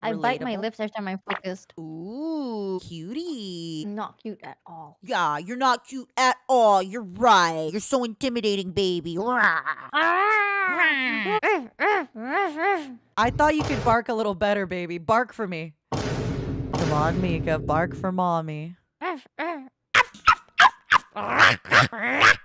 I bite my Relatable. lips every time I'm focused. Ooh, cutie. Not cute at all. Yeah, you're not cute at all. You're right. You're so intimidating, baby. I thought you could bark a little better, baby. Bark for me. Come on, Mika. Bark for mommy.